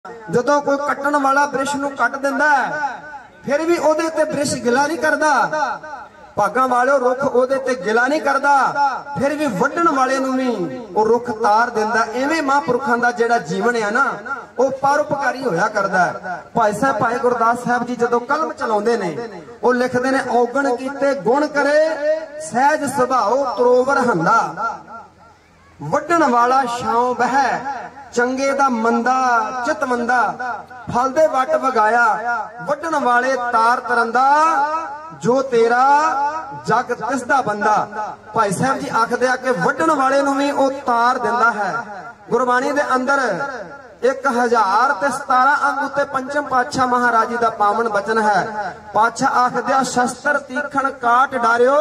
जदों कोई कट्टण वाला बृछ नूं कट दिंदा फिर भी ओदे ते बृछ गिला नहीं करदा। भागां वाले रुख ओदे ते गिला नहीं करदा, फिर भी वड्डण वाले नूं भी ओ रुख तार दिंदा। इवें महापुरखां दा जिहड़ा जीवन है ना ओ परोपकारी होया करदा। भाई साहब भाई गुरदास साहब जी जदों कलम चलाउंदे ने ओ लिखदे ने औगण कीते गुण करे सहज सुभाओ त्रोवर हंदा। वड्डण वाला छां बह चंगे दा मंदा चित मंदा फल दे वट वगाया। वड्डण वाले तार तरंदा जो तेरा जग तिसदा बंदा। भाई साहब जी आखदे आ कि वड्डण वाले नूं भी ओ तार दिंदा है। गुरबाणी दे अंदर 1017 अंग उत्ते पंचम पातशाह महाराज जी दा पावन बचन है। पातशाह आखदे शस्त्र तीखण काट डारियो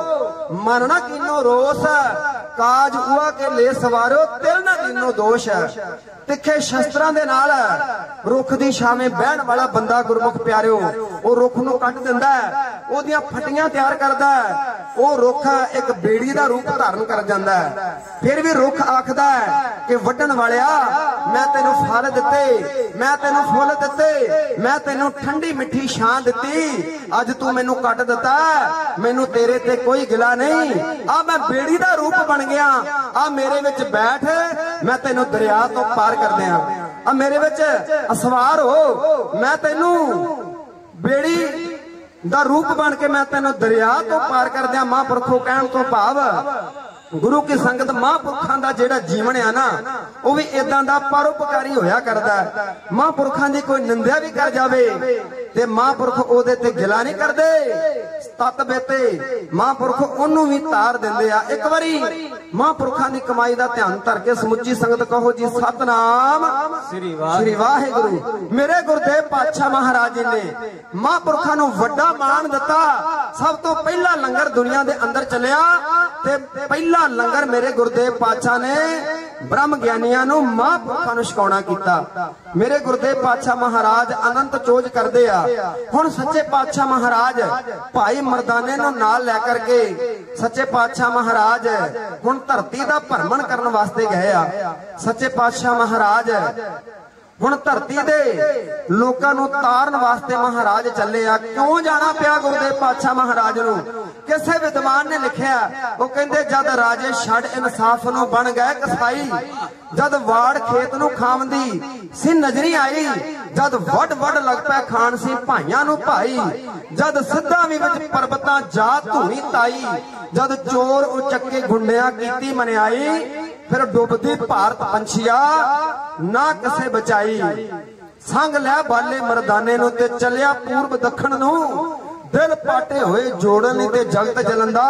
मन ना कीनो रोस काज उआ के ले सवारो तिल ना कीनो दोष। तिखे शस्त्रां दे नाल रुख दी छावें बहण वाला बंदा गुरमुख प्यारिओ ओ रुख नूं कट दिंदा है, ओदियां फटियां तैयार करदा है। ओ रुख एक बेड़ी दा रूप धारण कर जांदा है। फिर भी रुख आखदा है कि वड्डण वालिया मैं तेनू फल दिते, मैं तेनू फुल दिते, मैं तेनू ठंडी मिठी छां दिती, अज तू मैनू कट दिता, मैनू तेरे ते कोई गिला नहीं। आ मैं बेड़ी दा रूप बन गया, आ मेरे विच बैठ, मैं तेनू दरिया तो पार कर दिया। आ मेरे विच सवार हो, मैं तेनू बेड़ी दा रूप बन के मैं तेनू दरिया तो पार कर दिया। महापुरखों कहण तो भाव गुरु की संगत महापुरखां दा जेड़ा जीवन है ना वो भी इदां दा परोपकारी होया करदा है। महापुरखां दी कोई निंदा भी कर जावे ते महापुरख ओदे ते गिला नहीं करदे। तत बेते महापुरख ओनू भी तार दिंदे आ। एक बारी महापुरखां दी कमाई दा ध्यान धर के समुची संगत कहो जी सतनाम श्री वाहिगुरु। मेरे गुरदेव पातशाह महाराज जी ने महापुरखां नू वड्डा मान दिता। सब तो पहला लंगर दुनिया दे अंदर चलिया ते पहला लंगर मेरे गुरदेव पातशाह ने ब्रह्म ज्ञानियां नू महापुरखां नू छकाउणा कीता। मेरे गुरदेव पातशाह महाराज अनंत चोज करदे आ। हुण सच्चे पातशाह महाराज भाई मर्दाने नू नाल लै करके सच्चे पातशाह महाराज हुण धरती दा भ्रमण करन वास्ते गए आ। सच्चे पातशाह महाराज हुण धरती दे लोकां नू तारन वास्ते महाराज चले आ। क्यों जाना पिया गुरदेव पातशाह महाराज नू? किसे विद्वान ने लिखिया वो कहंदे जद राजे छड़ इंसाफ नू बन गए कसाई, जद वाड़ खेत नू खावंदी सी नजरी आई, जद वड वड लग पै खान सी भाइयां नू भाई, जद सिद्धा भी विच परबतां जा धूनी ताई, जद चोर उचक्के गुंडियां कीती मनियाई, फिर डुबदी भारत पंछिया ना किसे बचाई। संग लै बाले मरदाने नू ते चलिया पूर्व दखण नू, दिल पाटे हुए जोड़न ते जगत जलंदा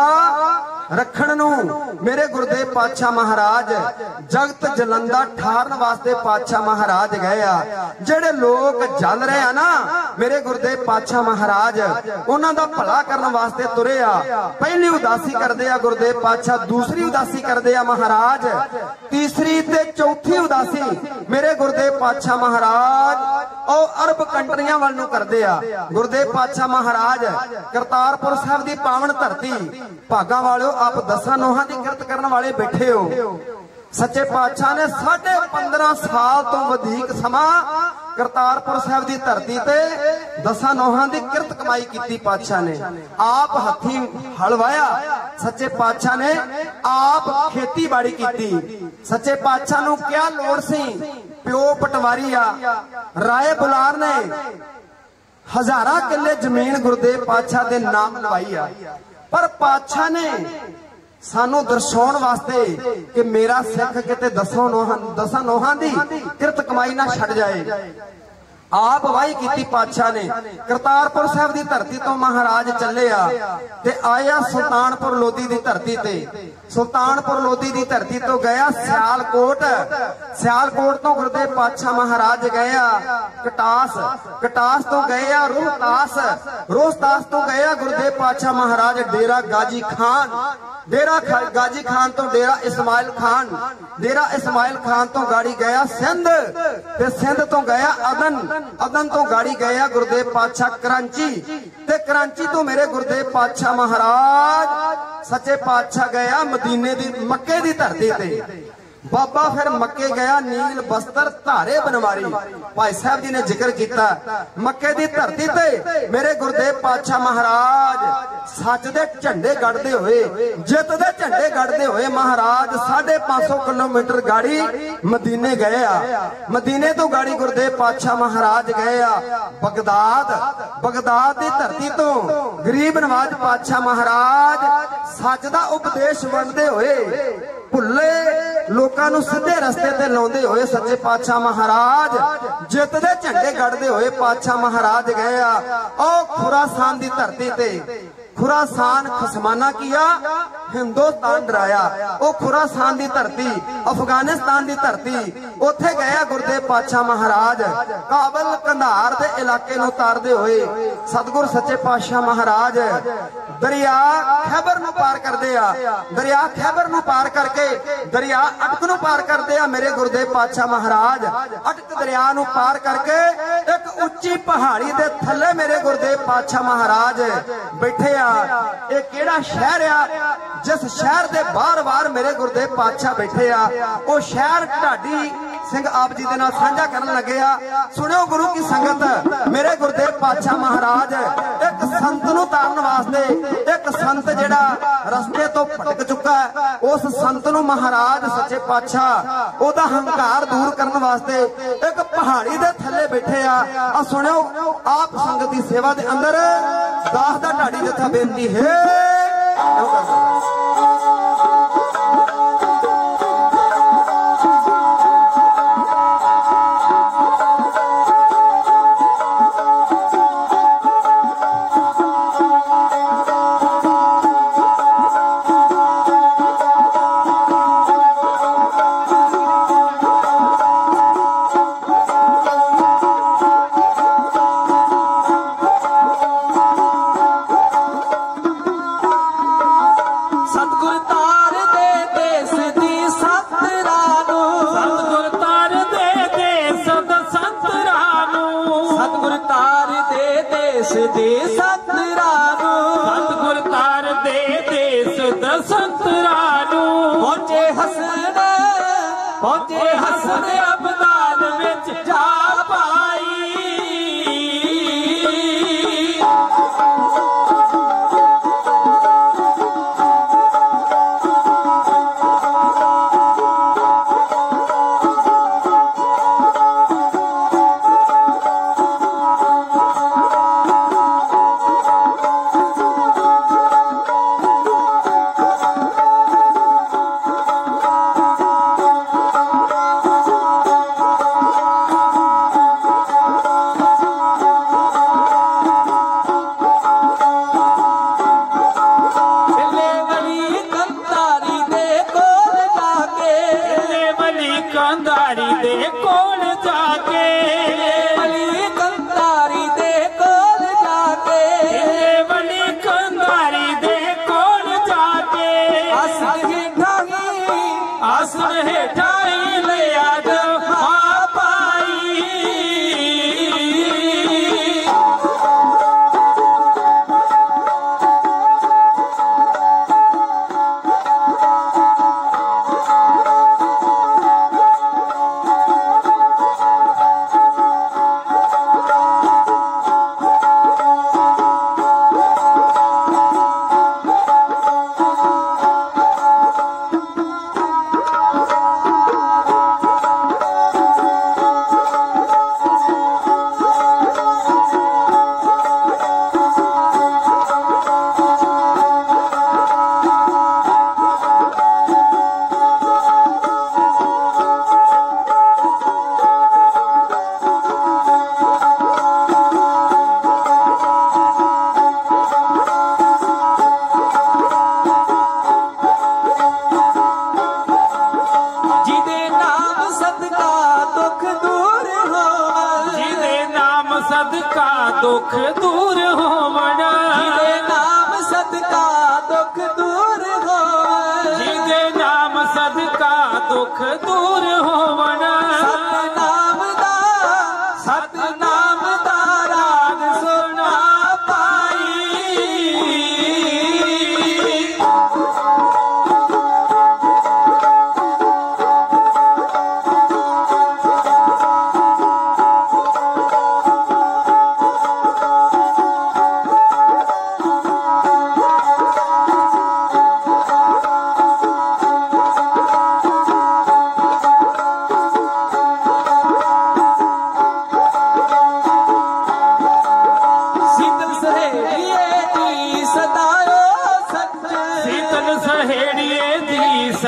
रखण नू। मेरे गुरदेव पातशाह महाराज जगत जलंदा ठारन वास्ते पातशाह महाराज गए आ। जेड़े लोग जल रहे आ ना मेरे गुरदेव पातशाह महाराज उन्हां दा भला करन वास्ते तुरे आ। पहली उदासी करदे आ गुरदेव पातशाह, दूसरी उदासी करदे आ महाराज, तीसरी ते चौथी उदासी मेरे गुरदेव पातशाह महाराज और अरब कंट्रियां वाल नू करदे आ। गुरदेव पातशाह महाराज करतारपुर साहब दी पावन धरती भागां वालों आप 10 नोहां दी किरत करने वाले बैठे हो। सच्चे पातशाह ने 15.5 साल तो वधिक समा करतारपुर साहब दी धरती ते 10 नोहां दी किरत कमाई कीती। पातशाह ने आप हथी हल वाया, सच्चे पातशाह ने आप खेती बाड़ी कीती। सच्चे पातशाह नू क्या लोड़ सी? प्यो पटवारी आ, राय बुलार ने 1000 किले जमीन गुरदेव पातशाह दे नाम लवाई आ। पर पातशाह ने सानू दर्शाउण वास्ते कि मेरा सिख किते 10 नोहां दी किरत कमाई ना छड़ जाए, आप वाही कीती पातशाह ने। करतारपुर साहब दी धरती तो महाराज चले आ ते आया सुल्तानपुर लोधी दी धरती ते। सुल्तानपुर लोधी दी धरती तो गया सियालकोट, सियालकोट तो गुरदेव पातशाह महाराज गए आ कटास, कटास तो गए आ रोहतास, रोहतास तो गए आ गुरदेव पातशाह महाराज डेरा गाजी खान, डेरा गाजी खान तो डेरा इस्माइल खान, डेरा इस्माइल खान तो गाड़ी गया सिंध, ते सिंध तो गया अदन, अदन तो गाड़ी गया गुरदेव पातशाह कराची, ते कराची तो मेरे गुरदेव पातशाह महाराज सच्चे पातशाह गया मदीने दी मक्के दी धरती ते। बाबा फिर मक्के गया नील बस्तर धारे बनवारी। भाई साहब जी ने जिक्र किया मक्के की धरती ते मेरे गुरुदेव पातशाह महाराज सच दे झंडे गढ़ते हुए जित दे झंडे गढ़ते हुए महाराज 550 किलोमीटर गाड़ी मदीने गए आ। मदीने तो गाड़ी गुरुदेव पातशाह महाराज गए आ बगदाद। बगदाद की धरती तो गरीब नवाज पातशाह महाराज सच दा उपदेश वंडते हुए भुले लोकां नूं सीधे रस्ते ते लाउंदे होए सच्चे पातशाह महाराज जित दे झंडे गढ़दे होए पातशाह महाराज गए आ। ओ खुरासान दी धरती ते खुरासान खसमाना किया हिंदुस्तान डराया। ओ खुरासान दी धरती अफगानिस्तान दी धरती उथे गया गुरुदेव पातशाह महाराज काबल कंधार दे इलाके नूं तारदे होए सतगुर सच्चे पातशाह महाराज दरिया खैबर नूं पार करदे आ। दरिया खैबर नूं पार करके दरिया अटक नूं पार करदे आ। मेरे गुरुदेव पातशाह महाराज अटक दरिया नूं पार करके एक उच्ची पहाड़ी दे थल्ले मेरे गुरुदेव पातशाह महाराज बैठे आ। ये केड़ा शहर आ जिस शहर दे बार बार मेरे गुरुदेव पातशाह बैठे आ वो शहर ढाडी सिंह आप जी दे नाल साझा करन लगे आ। सुनियो गुरु की संगत मेरे गुरुदेव पातशाह महाराज एक संत नूं तारन वास्ते एक संत जेड़ा रस्ते तो भटक चुका है उस संत नूं महाराज सच्चे पातशाह ओदा हंकार दूर करन वास्ते एक पहाड़ी दे थल्ले बैठे आ। सुनियो आप संगत की सेवा दे अंदर दास दा ढाडी जथा बेनती है। दुख दूर होवना, जिदे नाम सदका दुख दूर होवना, जिदे नाम सदका दुख दूर होवना। सतनाम दा राग सुना पाई।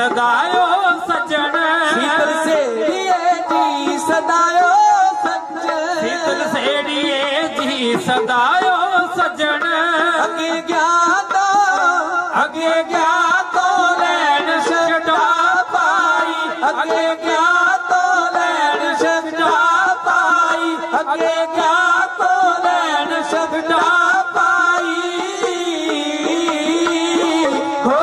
सदायो सजन शीतल सेड़िए जी सदायो सजन शीतल सेड़िए जी सदायो सजन अगे गया तो लैन छड़ा पाई अगे गया तो लैन छड़ा पाई अगे गया तो लैन छड़ा पाई हो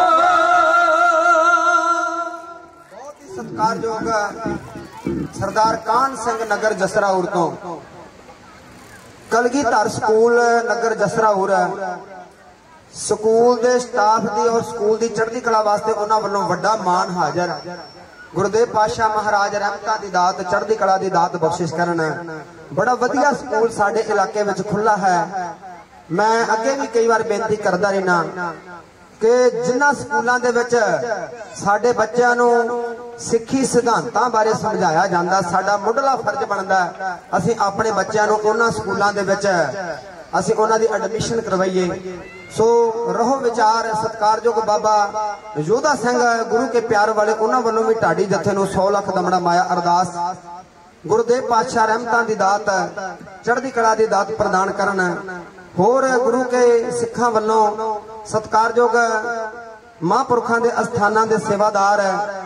बहुत ही सत्कारयोग सरदार कान सिंह नगर जसराउर तो कलगीधर स्कूल नगर जसराउर स्कूल दे स्टाफ दी और स्कूल दी चढ़दी कला वास्ते उन्हां वल्लों वड्डा मान हाजर गुरुदेव पातशाह महाराज रहमतां दी दात चढ़दी कला दी दात बख्शिश करन बड़ा वधिया स्कूल साडे इलाके विच खुला है। मैं अगे भी कई बार बेनती करदा रहना कि जिन्हां स्कूलां दे विच साडे बच्चिआं नूं सिੱਖੀ सिद्धांतां बारे समझाया जांदा साडा मुੱਢਲਾ फर्ज बनदा ਅਸੀਂ ਆਪਣੇ ਬੱਚਿਆਂ ਨੂੰ ਉਹਨਾਂ ਸਕੂਲਾਂ ਦੇ ਵਿੱਚ ਅਸੀਂ ਉਹਨਾਂ ਦੀ ਐਡਮਿਸ਼ਨ ਕਰਵਾਈਏ। सो रहो विचार सत्कारयोग बाबा योधा सिंह गुरु के प्यार वाले उन्होंने वालों भी ढाडी जत्थे नूं 100 लाख दमड़ा माया अरदास गुरुदेव पातशाह रहमतां दी दात चढ़दी कला दी दात प्रदान करन होर गुरु के सिखां वालों सत्कारयोग महापुरखां दे अस्थानां दे सेवादार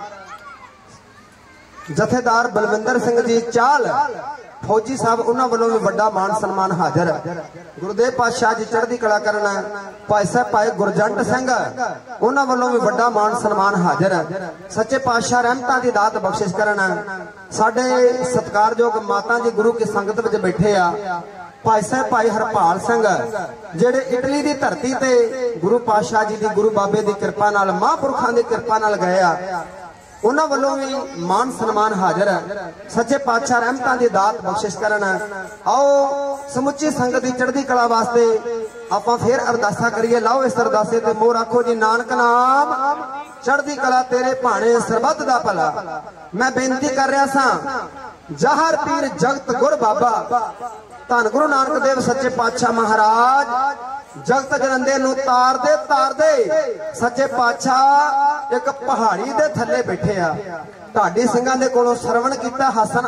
जथेदार बलविंदर सिंह जी चाल फौजी साहब उन्होंने वालों भी बड़ा मान सन्मान हाजिर गुरुदेव पातशाह जी चढ़दी कला करना भाई साहब भाई गुरजंट सिंह उन्होंने वालों भी बड़ा मान सन्मान हाजिर सच्चे पातशाह रहमतां दी दात बख्शिश करना साडे सत्कारयोग माता जी गुरु की संगत में बैठे आ भाई साहब भाई हरपाल सिंह जेड़े इटली की धरती ते गुरु पातशाह जी दी गुरु बाबे की कृपा नाल महापुरखां दी कृपा नाल गए आ उन्हां वल्लों भी मान सन्मान हाजिर है। सच्चे पातशाह रहमतां दी दात बख्शिश करन आओ समुची संगत दी चढ़दी कला वास्ते आपां फिर अरदासा करिए। लाओ इस अरदासे ते मोर आखो जी नानक नाम चढ़दी कला तेरे भाणे सरबत दा भला। मैं बेनती कर रहा सा जहर पीर जगत गुर बाबा धन गुरु नानक देव सच्चे पातशाह महाराज जगत जरंदे नूं तार दे सच्चे पातशाह एक पहाड़ी दे थल्ले बैठे आ ढाडी सिंघां दे कोलों सरवण कीता हसन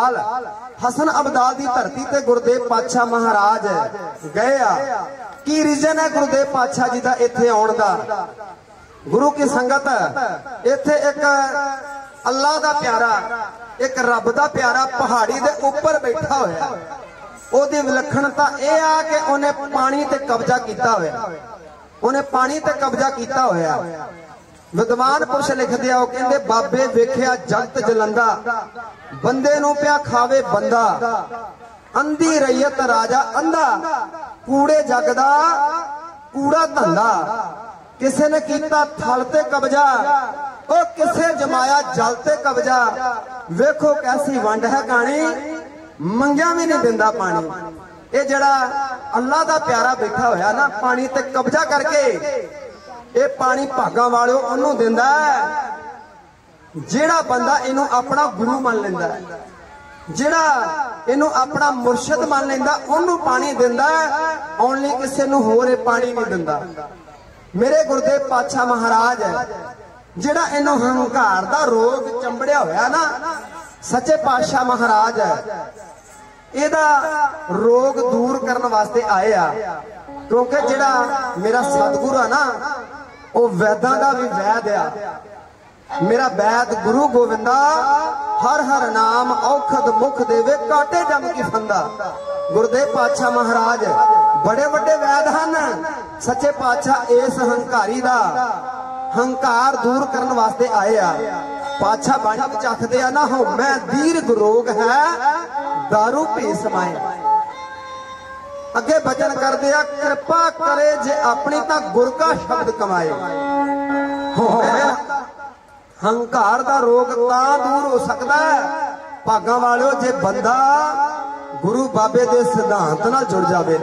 अबदाल दी धरती ते गुरुदेव पातशाह महाराज गए आ। की रीजन है गुरुदेव पातशाह जी दा इत्थे आउण दा? गुरु की संगत इत्थे एक अल्लाह दा प्यारा एक रब दा प्यारा पहाड़ी दे ऊपर बैठा होया ओदी विलक्षणता यह आ कि उन्हें पानी ते कब्जा किया होया उन्हें पानी ते कब्जा किया होया। विद्वान पुरुष लिखते आ कहंदे बाबे वेखिया जगत जलंदा बंदे नूं पिया खावे बंदा अंधी रैयत राजा अंधा कूड़े जगदा कूड़ा धंधा किसे ने कीता थल ते कब्जा ओ किसे जमाया जल ते कब्जा। वेखो कैसी वंड है कहानी मंगिया भी नहीं दिंदा पानी। ये जड़ा अल्लाह दा प्यारा बैठा होया ना पानी ते कब्जा करके ये पानी भागां वालों ओनू दिंदा जेड़ा बंदा इनू अपना गुरु मान लेंदा जेड़ा इनू अपना मुर्शद मान लेंदा ओनू पानी दिंदा ओनली किसी नू होर पानी नहीं दिंदा। मेरे गुरुदेव पातशाह महाराज जेड़ा इनू हंकार दा रोग चंबड़िया होया ना सच्चे पातशाह महाराज एदा रोग दूर करने वास्ते आए आ क्योंकि जेड़ा मेरा सतगुरु है ना वो वैदां दा भी वैद आ। मेरा वैद गुरु गोविंदा हर हर नाम औखद मुख देवे काटे जम की फंदा। गुरुदेव पातशाह महाराज बड़े बड़े वैद हैं सच्चे पातशाह इस हंकारी दा हंकार दूर करने वास्ते आए आ। पातशाह बाणी विच आखदे आ ना हो मैं दीर्घ रोग है दारू पी समाए। अगे बचन करदे आ कृपा करे जे अपनी ता गुर का शब्द कमाए। हो हंकार दा रोग ता दूर हो सकता है भागां वालिओ जे बंदा गुरु बाबे दे सिद्धांत नाल जुड़ जावे।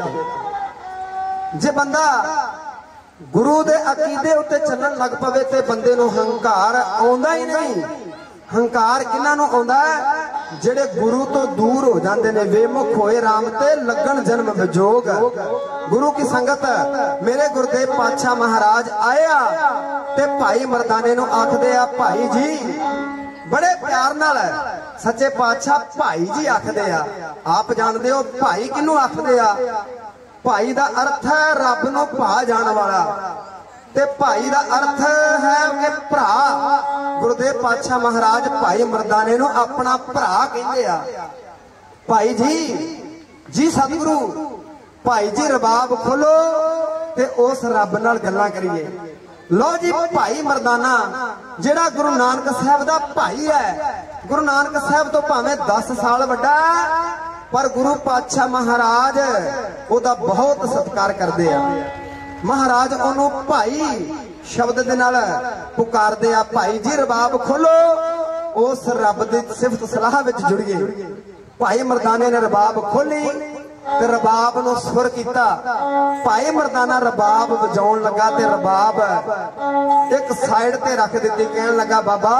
जे बंदा गुरु दे अकीदे उत्ते चलण लग पवे ते बंदे नूं हंकार आउंदा ही नहीं। हंकार किन्हां नूं आउंदा है ਜਿਹੜੇ ਗੁਰੂ ਤੋਂ ਦੂਰ ਹੋ ਜਾਂਦੇ ਨੇ, ਵੇਮੁਖ ਹੋਏ ਰਾਮ ਤੇ ਲੱਗਣ ਜਨਮ ਵਿਜੋਗ। ਗੁਰੂ ਕੀ ਸੰਗਤ ਮੇਰੇ ਗੁਰਦੇਵ ਪਾਤਸ਼ਾਹ ਮਹਾਰਾਜ ਆਇਆ ਤੇ ਭਾਈ ਮਰਦਾਨੇ ਨੂੰ ਆਖਦੇ ਆ ਭਾਈ ਜੀ, बड़े प्यार नाल सच्चे पातशाह भाई जी आखदे आ। आप जानते हो भाई किनू आखदे आ? भाई दा अर्थ है रब नू भा जाण वाला, ते भाई दा अर्थ है कि भरा। गुरुदेव पातशाह महाराज भाई मर्दाने नू अपना भरा कहंदे आ। भाई जी सतगुरु भाई जी रबाब खोलो ते उस रब नाल गल्लां करिए। लो जी भाई मर्दाना जेड़ा गुरु नानक साहब दा भाई है, गुरु नानक साहब तो भावें 10 साल वड्डा पर गुरु पातशाह महाराज ओदा बहुत सत्कार करदे आ। महाराज ओनू भाई शब्द दे नाल पुकारदे आ। भाई जी रबाब खोलो, उस रब दी सिफत सलाह विच जुड़िए। भाई मर्दाने ने रबाब खोली ते रबाब नू सुर कीता। भाई मर्दाना रबाब वजाउण लगा ते रबाब एक साइड ते रख दित्ती, कहण लगा बाबा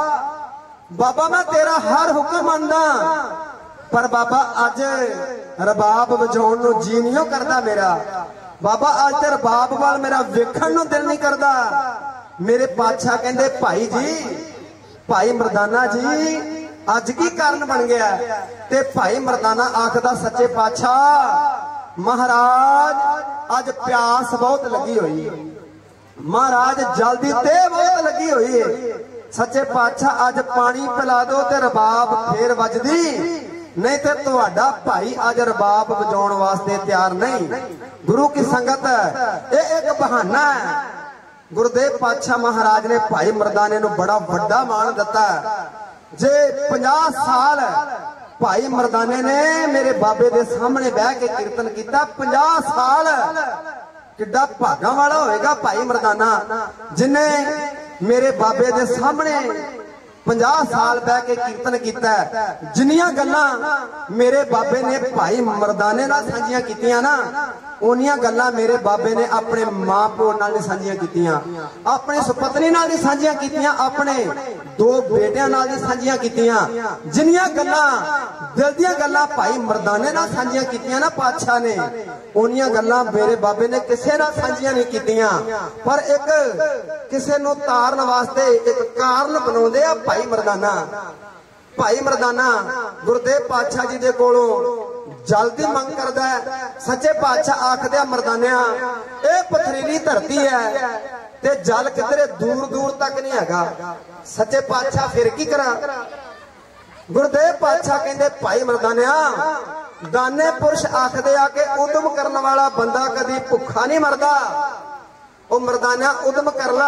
बाबा मैं तेरा हर हुक्म मनदा, पर बाबा अज रबाब वजाउण नू जी नहीं करदा मेरा। बाबा अज ते रबाब वाल मेरा वेखण नू दिल नहीं करदा। मेरे पातशाह कहंदे भाई जी, भाई मर्दाना जी अज की कारण बन गया? ते भाई मर्दाना आखदा सच्चे पातशाह महाराज अज प्यास बहुत लगी हुई है, महाराज जल्दी ते बहुत लगी हुई है। सच्चे पातशाह अज पानी पिला दो ते रबाब फिर वजदी, नहीं ते तुहाडा भाई अज रबाब वजाउण वास्ते तैयार नहीं। गुरु की संगत ये एक बहाना है। गुरुदेव पातशाह महाराज ने भाई मर्दाने नू बड़ा वड्डा मान दिता। जे 50 साल भाई मर्दाने ने मेरे बाबे दे सामने बह के कीर्तन किया, 50 साल किड्डा भागा वाला होएगा भाई मर्दाना जिन्हें मेरे बाबे दे सामने 50 साल बह के कीर्तन किया। जिन्नियां गल्लां मेरे बाबे ने भाई मर्दाने नाल सांझियां कीतियां ना, उन्नियां गल्लां मेरे बाबे ने अपने मां प्यो नाल नहीं सांझियां कीतियां, अपने सुपत्नी नाल नहीं सांझियां कीतियां, अपने 2 बेटियां नाल नहीं सांझियां कीतियां। जिन्नियां गल्लां दिल दियां गल्लां भाई मर्दाने नाल सांझियां कीतियां ना पातशाह ने, उन्नियां गल्लां मेरे बाबे ने किसे नाल सांझियां नहीं कीतियां। पर एक किसे नूं तारन वास्ते एक कारण बनाउंदे आ भाई मर्दाना। भाई मर्दाना गुरुदेव पातशाह जी दे कोलों जल्दी मंग करदा है। सच्चे पातशाह आखदे आ मर्दानिया ए पथरीली धरती है ते जल किधरे दूर दूर तक नहीं हैगा। सच्चे पातशाह फिर की करा? गुरुदेव पातशाह कहंदे भाई मर्दानिया दाने पुरुष आखदे आ कि उदम करने वाला बंदा कदी भुखा नहीं मरदा। ओ मर्दानिया उदम कर ला।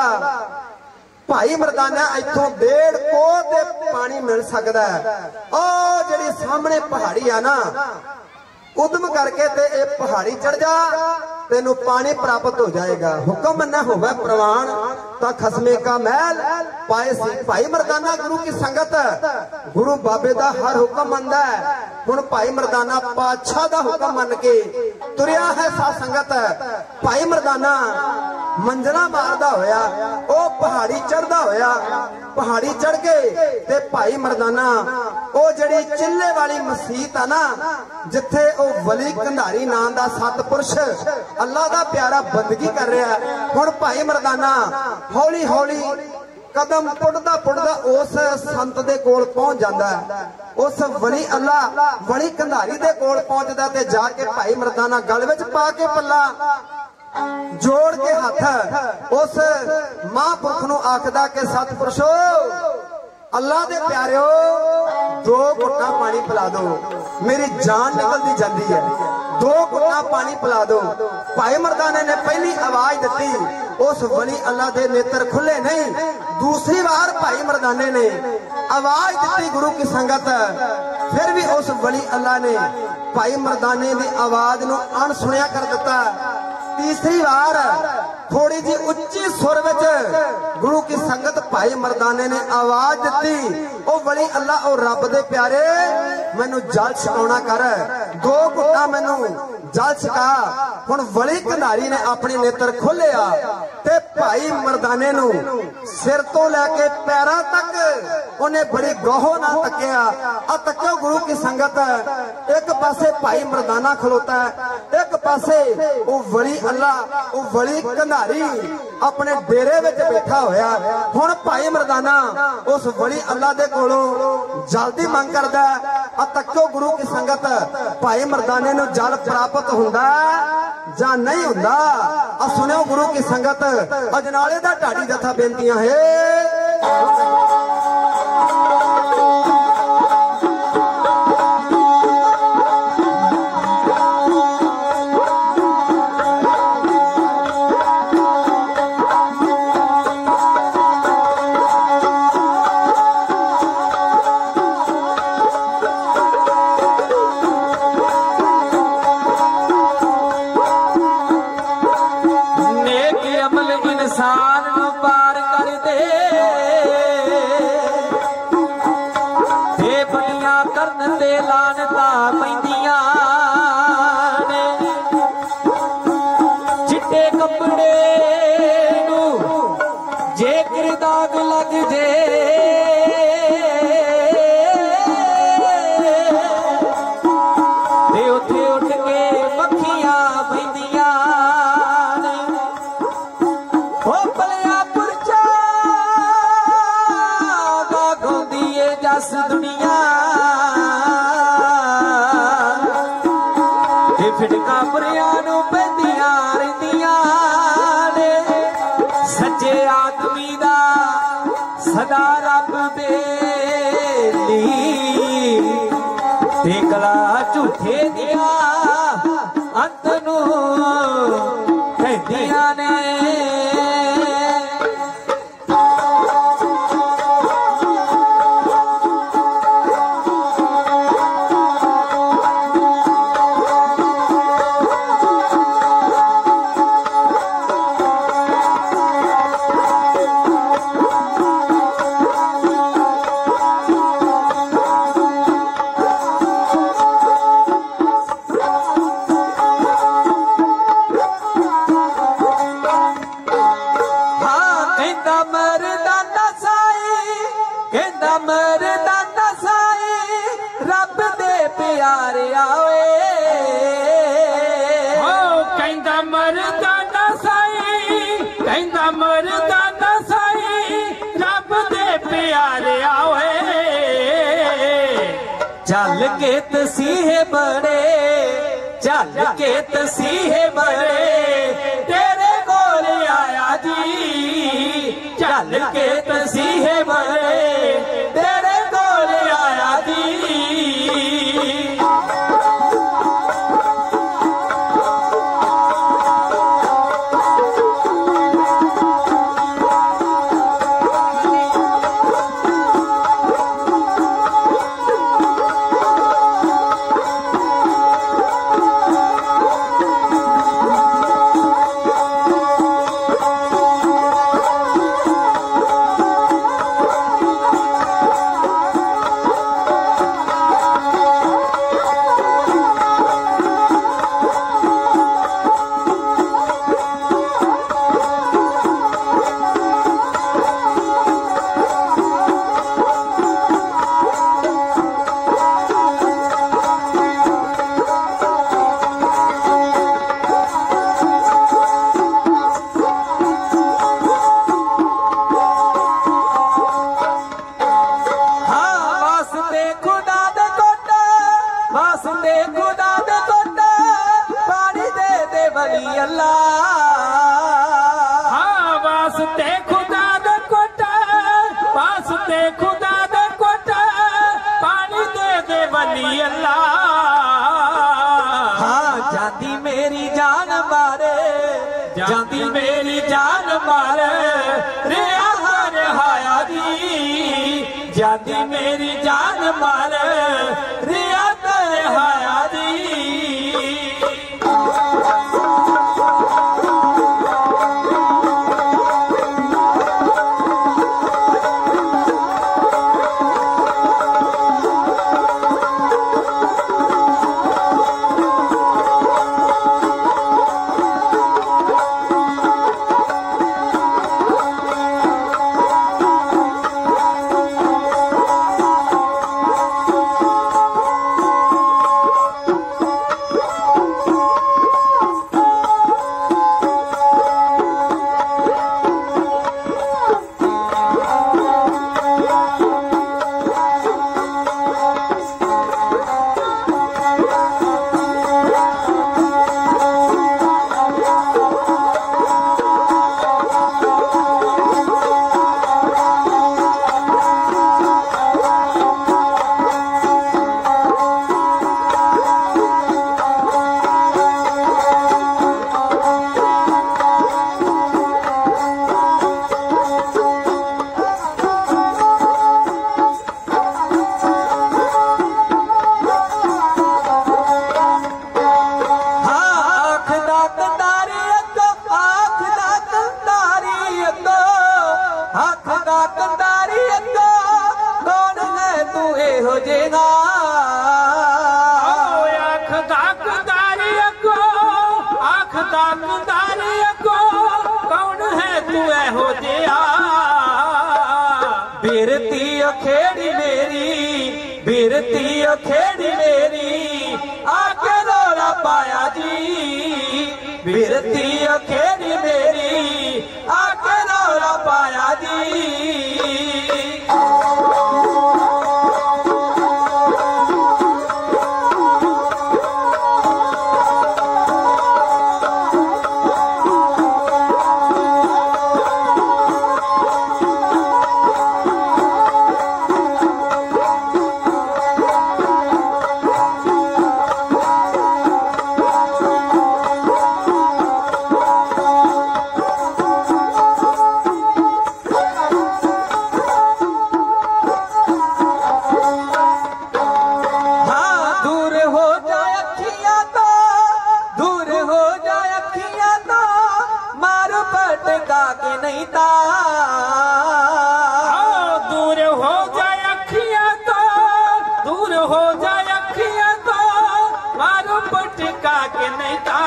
भाई मर्दाना इथों 1.5 कोह ते पानी मिल सकता है। ओ जिहड़ी सामने पहाड़ी है ना, उदम करके ते ए पहाड़ी चढ़ जा, तेनू पानी प्राप्त हो जाएगा। हुक्म न होवे प्रवान ता खसमे का महल पाए सी। भाई मर्दाना गुरु की संगत गुरु बाबे दा हर हुक्म मनदा है। हुण भाई मर्दाना पातशाह दा हुक्म मन के तुरिया है सा संगत। भाई मर्दाना मंजला मारदा होया ओ पहाड़ी चढ़दा होया, पहाड़ी चढ़ के ते भाई मर्दाना ओ जिहड़ी चिल्ले वाली मसीत है ना, जिथे ओ वली कंधारी नाम दा सतपुरुष अल्लाह दा प्यारा बंदगी कर रहा है। हुण भाई मर्दाना हौली हौली कदम पुटदा पुटदा उस संत दे कोल पहुंच जांदा है। उस वली अल्लाह वली कंधारी दे कोल पहुंचदा ते जाके भाई मर्दाना गल विच पा के पल्ला जोड़ के हाथ उस महापुरख नूं आखदा के सतपुरुषो अल्लाह दे प्यारिओ 2 घुट्टा पानी पिला दो, मेरी जान निकलती जाती है, 2 घुट्टा पानी पिला दो। भाई मर्दाने ने पहली आवाज दी, उस वली अल्लाह दे नेत्र खुले नहीं। दूसरी बार भाई मर्दाने ने आवाज दी गुरु की संगत, फिर भी उस वली अल्लाह ने भाई मर्दाने की आवाज नूं अणसुणिया कर दिता। तीसरी बार थोड़ी जी उच्ची सुर विच गुरु की संगत भाई मर्दाने ने आवाज दी, ओ वली अल्लाह ओ रब दे प्यारे मैनू जल छकाउणा कर, 2 घुट्टा मैनू जल छका हुण वली कंधारी ने अपने नेत्र खोलिया ते भाई मर्दाने नू सिर तो लैके पैरां तक उन्हें बड़ी गौह ना तकिया। आ तक्यो गुरु की संगत, एक पासे भाई मर्दाना खलोता है, एक पासे वो वली अल्लाह वो वली कंधारी अपने डेरे विच बैठा होया। हुण भाई मर्दाना उस वली अल्लाह दे कोलों जल्दी मंग करदा। आ तक्यो गुरु की संगत, भाई मर्दाने नू जल प्राप्त हुंदा जां नहीं हुंदा? आ सुनियो गुरु की संगत, अजनाले दा ढाडी जथा बेनतियां है। सदा रब बेली ते कला झूठे दिया अंत नू कहदियां ने। चल के तसीहे बड़े, चल के तसीहे बड़े तेरे कोल आया जी। चल के तसीहे बड़े तेरे कोल आया जी। जाती मेरी जान मारे रिया हर हाया जी। जाती मेरी जान मारे रिया तर हाया जी। ताकदार अगो कौन है तू एहो जिहा बिरती अखेड़ी मेरी बिरती अखेड़ी मेरी आके रौला पाया जी बिरती अखेड़ी मेरी आके रौला पाया जी दूर हो जाए अखियां तो दूर हो जाए अखियां तो मारो पटका के नहीं था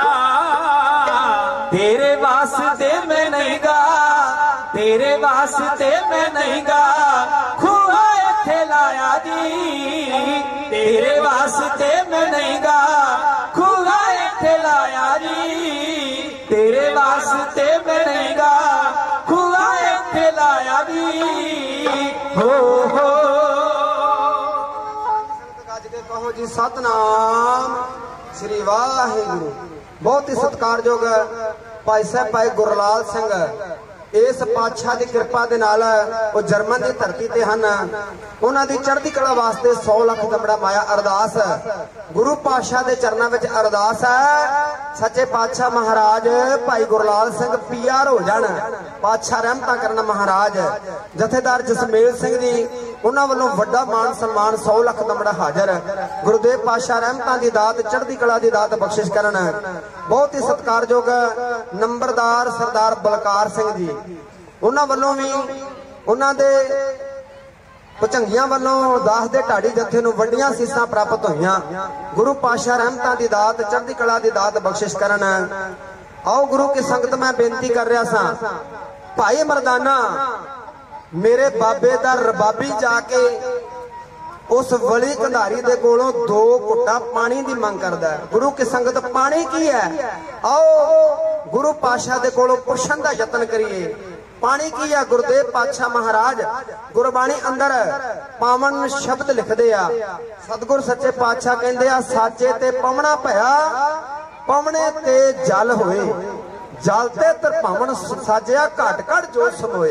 तेरे वास्ते मैं नहीं गा तेरे वास्ते मैं नहीं गा खुआ इत्थे लाया जी तेरे वास्ते मैं नहीं गा खुआ इत्थे लाया जी तेरे वास्ते मैं नहीं गा खुआ इत्थे लाया जी हो कहो जी सतनाम श्री वाहिगुरु। बहुत ही सत्कारयोग भाई साहब भाई गुरलाल सिंह इस पातशाह की कृपा दे नाल वो जर्मन की धरती ते हन उन्हां दी चढ़ती कला वास्ते 100 लाख दमड़ा माया अरदास गुरु पातशाह दे चरणों में अरदास है सच्चे पातशाह महाराज भाई गुरलाल सिंह पीआर हो जान पातशाह रहमत करना महाराज जथेदार जसमेल सिंह जी उन्हां वल्लों वड्डा मान सन्मान 100 लाख दमड़ा हाजर गुरुदेव पातशाह रहमतां दी दात चढ़ती कला दी दात बख्शिश करन। बहुत ही सत्कारयोग नंबरदार सरदार बलकार सिंह जी उन्हां वल्लों भी उन्हां दे भचंगियां वल्लों दास दे ढाडी जथे नूं वड्डियां सीसां प्राप्त होईयां गुरु पातशाह रहमतां दी दात चढ़ती कला दी दात बख्शिश करन। आओ गुरु की संगत मैं बेनती कर रहा सा भाई मरदाना मेरे बाबे दा रबाबी जाके उस वली कंधारी दे कोलों 2 घुट्टा पानी दी मंग करदा है। गुरु की संगत पानी की है आओ गुरु पातशाह दे कोलों पुछण दा यतन करिए पानी की है। गुरुदेव पातशाह महाराज गुरबाणी अंदर पावन शब्द लिखदे आ सतगुर सच्चे पातशाह कहंदे आ साचे ते पवना भया पवने ते जल होए जल ते तरपावन साजिया घट घट जो समोए।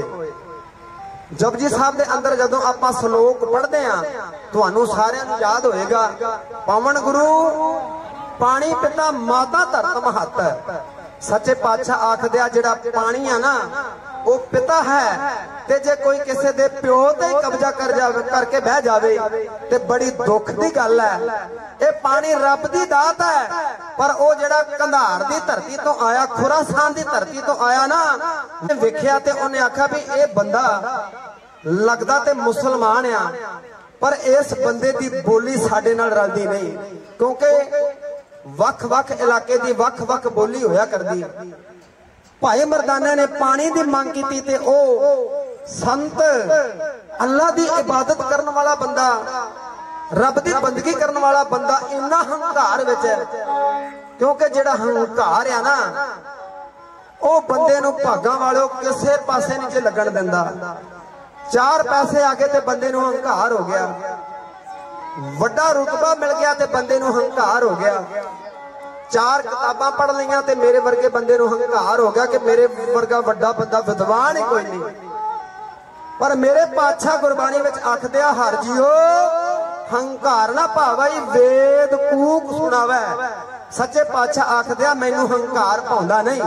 जपजी साहब के अंदर जदों आपां श्लोक पढ़ते हैं तुहानू सारियां नूं याद होएगा पावन गुरु पानी पिता माता धरत महत सच्चे पातशाह आखदे आ जिहड़ा पानी है ना वो पिता है ते जे कोई किसी दे प्यो ते कब्जा कर जावे करके बह जावे ते बड़ी दुख दी गल है। ये पानी रब दी दात है पर वो जिहड़ा कंधार दी धरती तो आया खुरासान दी धरती तो आया ना वेखिया ते उन्हें आख्या भी ये बंदा लगदा ते मुसलमान आ पर इस बंदे दी बोली साडे नाल रलदी नहीं क्योंकि वख-वख इलाके दी वख-वख बोली होया करदी। भाई मरदाना ने पानी दी मांग की ते ओ संत अल्लाह दी इबादत करने वाला बंदा रब दी बंदगी करने वाला बंदा इन्ना हंकार विच क्योंकि जिहड़ा हंकार है ना ओ बंदे नूं भागां वालों किसे पासे नहीं लगन दिंदा। 4 पैसे आ गए ते बंदे नूं हंकार हो गया वड्डा रुतबा मिल गया ते बंदे नूं हंकार हो गया 4 किताबां पढ़ लियां ते मेरे वर्गे बंदे नूं हंकार हो गया कि मेरे वर्गा वड्डा बंदा विद्वान ही कोई नहीं। पर मेरे पातशाह गुरबाणी विच आखदे आ हर जीओ हंकार ना भावई वेद कूक सुनावे सच्चे पातशाह आखदे आ मैनू हंकार पाउंदा नहीं।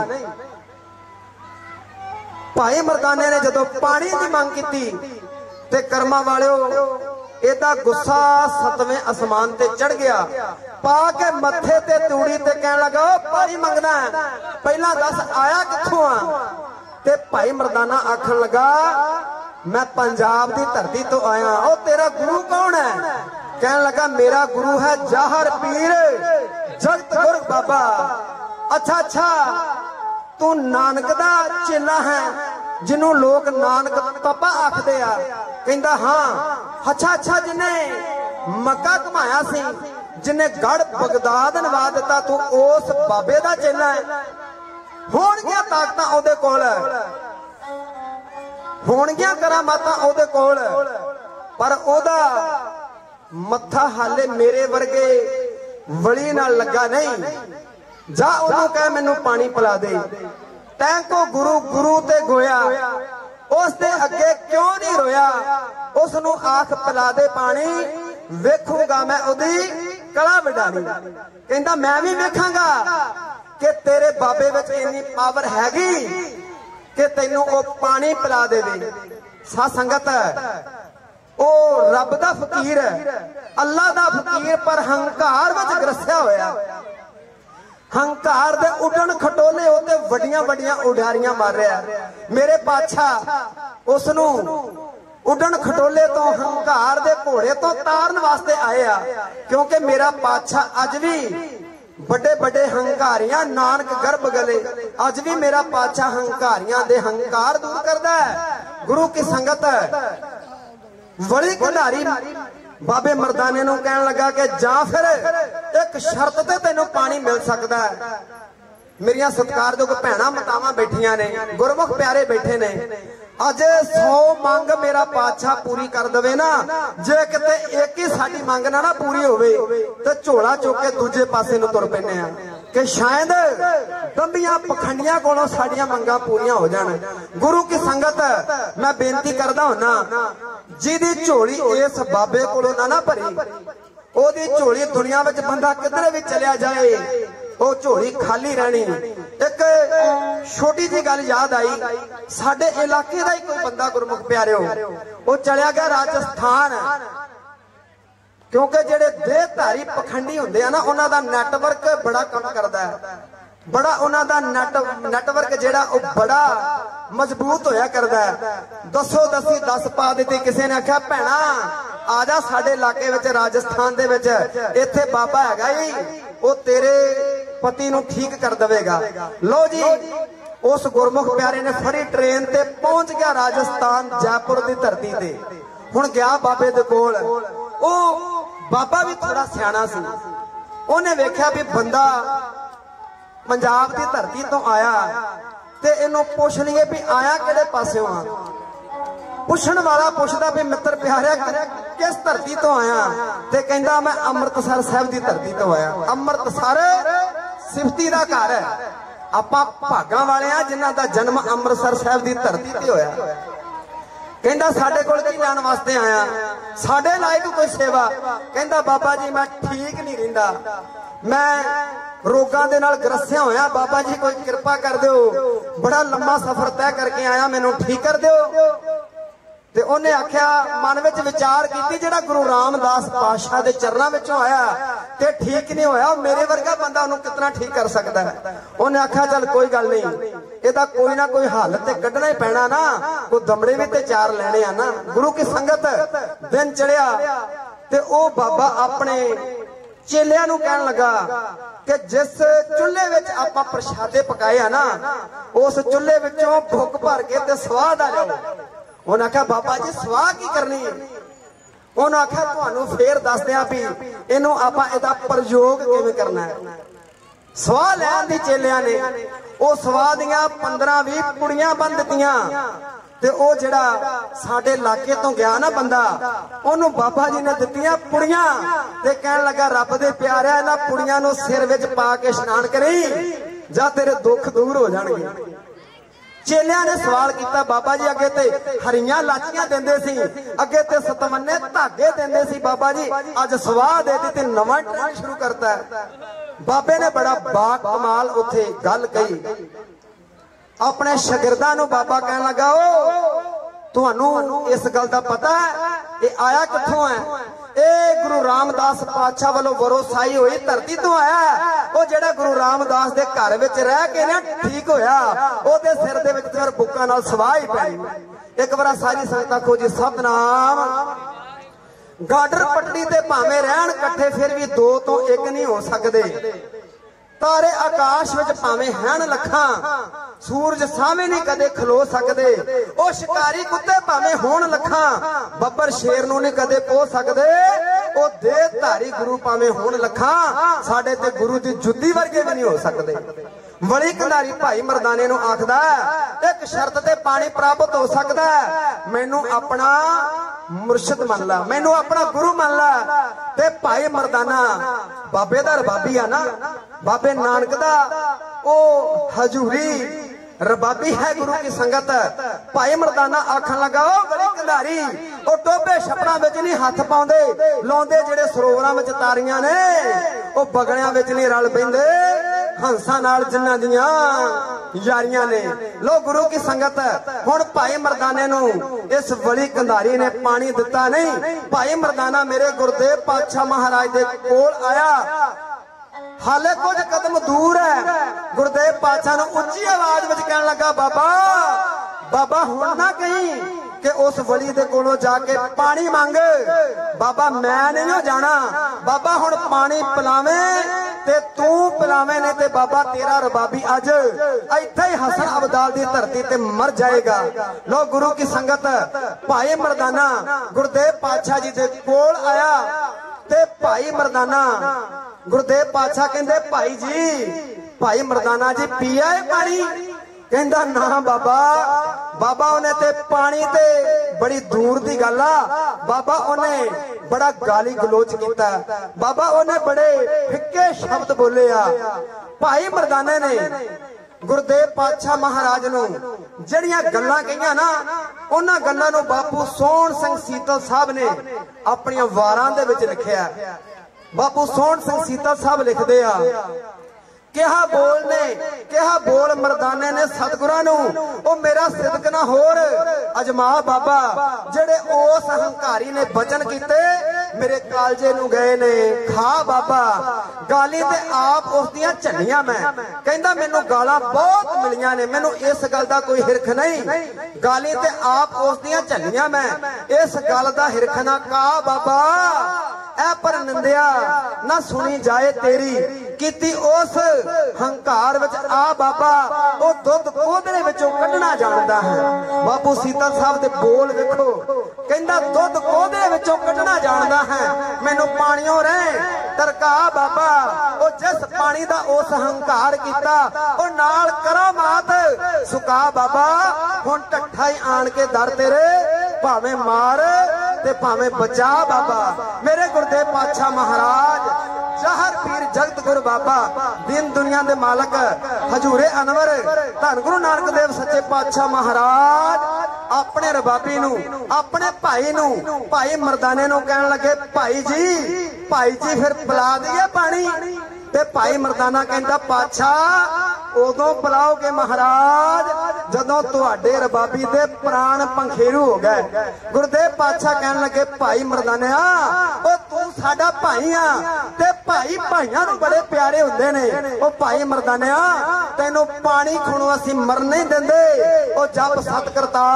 भाई मरदाने ने जदों पानी की मांग की ते कर्मा वालिओ एदा गुस्सा 7वें आसमान ते चढ़ गया पा के मथे ते तूड़ी ते कहन लगा पानी मंगदा पहला दस आया कित्थों आ ते भाई मरदाना आखन लगा मैं पंजाब की धरती तो आया। ओ तेरा गुरु कौन है? कहन लगा मेरा गुरु है जाहर पीर जगत गुर बाबा अच्छा अच्छा तू नानक दा चेला है जिन्हों लोग नानक पापा आखदे आ? कहंदा हाँ। अच्छा अच्छा जिन्हें मक्का घुमाया सी, जिन्हें गढ़ बगदाद नवा दिता, तू उस बाबे दा चेला है? होणगियां ताकतां ओदे कोल, होणगियां करामातां ओदे कोल, पर ओदा मत्था हाले मेरे वर्गे वली नाल लगा नहीं। जा ओनू कह मैनू पानी पिला दे। तैं को गुरु गुरु ते गोया, उस दे अगे क्यों नहीं रोया? उसनू आख पिला दे पानी, वेखूंगा मैं ओदी कला वडानी। कहंदा मैं भी वेखांगा कि तेरे बाबे विच इन्नी पावर हैगी कि तैनू ओ पानी पिला देवे। सा संगत ओ रब दा फकीर, अल्लाह दा फकीर, पर हंकार विच ग्रसिया होया। हंकार दे उडण खटोले होते वड्डियां वड्डियां उडारियां मार रहा। मेरे पातशाह उसनू उडण खटोले तो हंकार दे घोड़े तो तारन वास्ते आए आ, क्योंकि मेरा पातशाह अज भी बड़े बड़े हंकारियां नानक गर्भ गले, अज भी मेरा पातशाह हंकारियां दे हंकार दूर करदा है। गुरु की संगत वली खिडारी बाबे मर्दाने नू कहन लगा कि जा फिर एक शर्त ते तेनू पानी मिल सकदा है। मेरियां सत्कारयोग भैणां मातावां बैठियां ने, गुरमुख प्यारे बैठे ने। अज 100 मंग मेरा पातशाह पूरी कर दवे ना, जे किते एक ही साडी मंग ना पूरी होवे ते झोला चुक के दूजे पासे नू तुर पैने आ कि शायद दंबियां पखंडियां कोलों साडियां मंगां पूरियां हो जाण। गुरु की संगत मैं बेनती करदा हुन्ना, जिहदी झोली इस बाबे कोलों ना भरी, ओदी झोली दुनिया विच बंदा किधरे भी चलिया जाए वो झोली खाली रहनी। एक छोटी जी गल याद आई, साडे इलाके दा ही कोई बंदा गुरमुख प्यारे वो चलिया गया राजस्थान, क्योंकि जेडे देहधारी पखंडी हुंदे आ ना उन्हां दा नैटवर्क बड़ा कम करदा है, बड़ा उन्हां दा नैटवर्क जेड़ा वो बड़ा मजबूत होया करदा है। दसो दसी 10 पा दी। किसी ने आख्या भैणा आ जा साडे इलाके विच राजस्थान दे विच, इत्थे बाबा हैगा ही वो तेरे पति नू ठीक कर देवेगा। लो जी उस गुरमुख प्यारे ने फड़ी ट्रेन ते पहुंच गया राजस्थान जयपुर की धरती ते। हुण गया बाबे दे कोल, ओ बाबा भी थोड़ा सियाना सी, उन्हें वेख्या भी बंदा पंजाब की धरती तो आया ते इनू पुछ लीए भी आया किहड़े पासों आ। पुछण वाला पुछदा भी मित्र प्यारे किस धरती तो आया, ते कहंदा मैं अमृतसर साहब की धरती तो आया। अमृतसर सिफती दा घर है, आपां भागां वाले आ जिन्हां दा जन्म अमृतसर साहब की धरती ते होया। कहंदा साडे कोल की लैण वास्ते आया, साडे लायक कोई सेवा? कहंदा बाबा जी मैं ठीक नहीं रहिंदा, मैं रोगां दे नाल ग्रसिया होया, बाबा जी कोई कृपा कर दिओ, बड़ा लंबा सफर तय करके आया, मैनू ठीक कर दिओ। ते उन्हें आख्या मन विच विचार कीती जेड़ा गुरु रामदास पातशाह दे चरणां विचों आया ते ठीक नहीं होया, मेरे वर्गा बंदा उन्हें कितना ठीक कर सकता है। उन्हें आख्या चल कोई गल नहीं, इहदा कोई ना कोई हल ते कढना ही पैना ना, कोई दमड़े भी ते चार लेने आ ना। गुरु की संगत दिन चढ़िया ते ओ बाबा अपने चेलियां नू कहन लगा कि जिस चुल्हे विच आपां प्रशादे पकाए आ ना, उस चुल्हे विचों भुख भर के ते स्वाद आ जाओ। उन्हें आख्या बाबा जी स्वाह की करनी है? उन्हें आख्या तुहानू फिर दस दियां भी इनू आपां इहदा प्रयोग किवें करना है। स्वाह लैण दी चेलियां ने ओ स्वाह दियां 15-20 पुड़ियां बन दित्तियां ते ओ जेड़ा साडे इलाके तो गया ना बंदा, ओनू बाबा जी ने दित्तियां पुड़ियां ते कहन लगा रब दे प्यारिआ इन्हां पुड़ियां नू सिर विच पा के इशनान करी, जा तेरे दुख दूर हो जाणगे। चेलियां ने सवाल किया बाबा जी अगे ते हरियां लाचियां देंदे सी, अगे ते सतवन्ने धागे देंदे सी, बाबा जी अज स्वाह दे दी ते नवां ट्रेंड शुरू करता है। बाबे ने बड़ा बा कमाल उथे गल कही, अपने शागिर्दां नूं बाबा कहन लगा ओ तुहानू इस गल दा पता है ये आया कित्थों है? ए गुरु रामदास पातशाह वालों वरोसाई हुई धरती तो आया। वो जेड़ा गुरु रामदास दे घर विच रह के ना ठीक होया, ओदे सिर दे विच फिर बुक्कां नाल सवाह ही पई। एक बार सारी संगतां खोजी सतनाम। गाडर पट्टी ते भावें रहण इकट्ठे फिर भी दो तो एक नहीं हो सकदे। तारे आकाश विच भावें हैन लखां, सूरज सामे नहीं कदे खलो सकदे। ओ शिकारी कुत्ते भावें होण लखां, बब्बर शेर नूं नहीं कदे पो सकदे। ओ देहधारी गुरु भावें होण लखां, साडे ते गुरु दी जुद्दी वर्गे भी नहीं हो सकदे। वली कंधारी भाई मर्दाने नूं आखदा एक शर्त ते पानी प्राप्त हो सकदा है, मैनू अपना मुर्शद मान ला, मैनू अपना गुरु मान ला। ते भाई मर्दाना बाबे दा रबाबी आ ना, बाबे नानक दा ओ हजूरी रबाबी है गुरु की संगत। भाई मर्दाना आखन लगा ओ वली कंधारी ओ टोबे छपड़ा विच नहीं हाथ पाउंदे, लाउंदे जेड़े सरोवरां विच तारियां ने ओ बगड़ियां विच नहीं रल पैंदे, हंसा नाल जिन्हां दियां यारियां ने। लो गुरु की संगत हुण भाई मर्दाने नूं इस वली कंधारी ने पानी दिता नहीं। भाई मर्दाना मेरे गुरदेव पातशाह महाराज दे कोल आया, हाले कुछ कदम दूर है। गुरदेव पातशाह नूं उच्ची आवाज विच कहण लगा बाबा बाबा हुण ना कहीं कि उस वली दे कोलों जाके पानी मंग, बाबा मैं नहीं जाना। बाबा हुण पानी पिलावे ते तू पिलावे ने ते बाबा तेरा रबाबी अज इत्थे ही हसन अब्दाल दी धरती ते मर जाएगा। लो गुरु की संगत भाई मर्दाना गुरदेव पातशाह जी दे कोल आया ते भाई मर्दाना गुरदेव पातशाह कहंदे भाई जी, भाई मर्दाना जी पिया है पानी? कहंदा ना बाबा। बाबा उन्हें ते पानी ते बड़ी दूर दी गल आ, बाबा उन्हें बड़ा गाली गलोच किया, बाबा उन्हें बड़े फिक्के शब्द बोले आ। भाई मर्दाने ने गुरदेव पातशाह महाराज नूं जड़ियां गल्लां कहियां ना, उन्हां गल्लां नूं बापू सोहण सिंह सीतल साहब ने अपनी वारां दे विच लिखिया। बापू सोहण सिंह सीतल साहब लिखदे आ किहा बोल ने, किहा बोल मर्दाने ने सतगुरां नूं ओ मेरा सिदक ना होर अजमा बाबा, जेड़े उस हंकारी ने बचन कीते मेरे कालजे नूं गए ने खा बाबा। गाली ते आप उस दियां झन्नियां मैं, कहंदा मैनू गालां बहुत मिलियां ने, मैनू इस गल दा कोई हिरख नहीं। गाली ते आप उस दियां झन्नियां मैं, इस गल दा हिरख ना का बाबा। ऐ पर निंदिया ना सुनी जाए तेरी, कीती उस हंकार विच आ बाबा ओ दुध कोदड़े विचों कढना जानदा है। बापू सीतल साहब दे बोल वेखो, कहंदा दुध कोदड़े विचों कढना जानदा है, मैनू पाणियों रह तरका बाबा। ओ जिस पानी दा उस हंकार कीता ओ नाल करामात सुका बाबा। हुण ढट्ठा ही आण के दर तेरे भावें मार ते भावें बचा बाबा। मेरे गुरदेव पातशाह महाराज जहर पीर जगत गुरु बाबा दिन दुनिया दे मालक हजूरे अनवर धन गुरु नानक देव सच्चे पातशाह महाराज अपने रबाबी नूं अपने भाई नूं भाई मर्दाने नूं कहण लगे भाई जी फिर पिला दईए पानी। ते भाई मर्दाना कहंदा पातशाह उदों पिलाओगे महाराज जदों तुहाडे रबाबी दे प्राण पंखेरू हो गए। गुरदेव पातशाह कहन लगे भाई मर्दानिया ओ तू साडा भाई आ ते भाई भाइयां नूं बड़े प्यारे हुंदे ने। ओ भाई मर्दानिया तैनूं पानी खुणों असीं मर नहीं दिंदे। ओ जप सत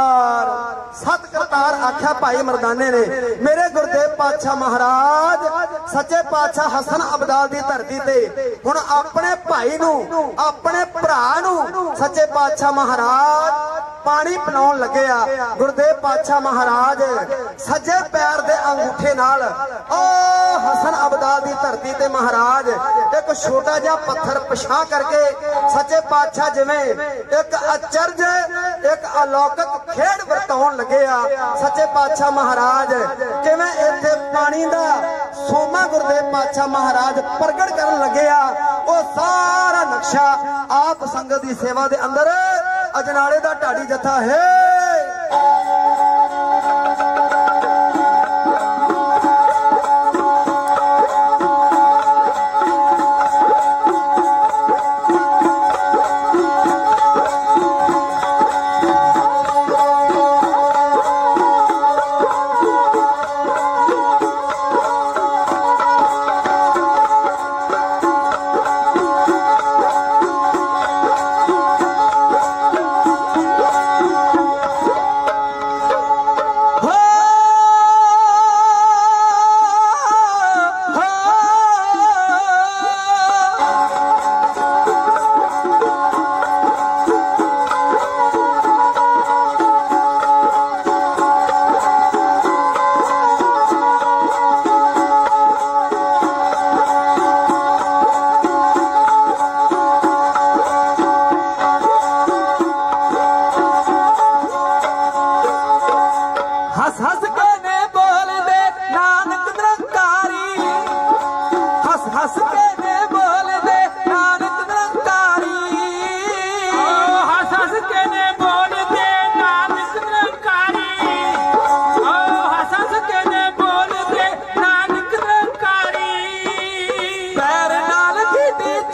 करतार आख्या भाई मर्दाने ने। मेरे गुरदेव पातशाह महाराज सच्चे पातशाह हसन अब्दाल दी धरती ते हुण अपने भाई नूं अपने भरा नूं सच्चे पातशाह महाराज पानी पिलाउण लगे आ। गुरदेव पातशाह महाराज सज्जे पैर दे अंगूठे नाल ओ हसन अब्दाल दी धरती ते महाराज एक छोटा जिहा पत्थर पिछा करके सच्चे पातशाह जिवें एक अचरज एक अलौकिक खेड वरताउण लगे आ। सच्चे पातशाह महाराज किवें इत्थे पानी दा सोमा गुरदेव पातशाह महाराज प्रगट करन लगे आ। ओ सारा नक्शा आप संगत दी सेवा दे अंदर अजनाले दा ढाडी जथा है।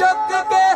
मुक के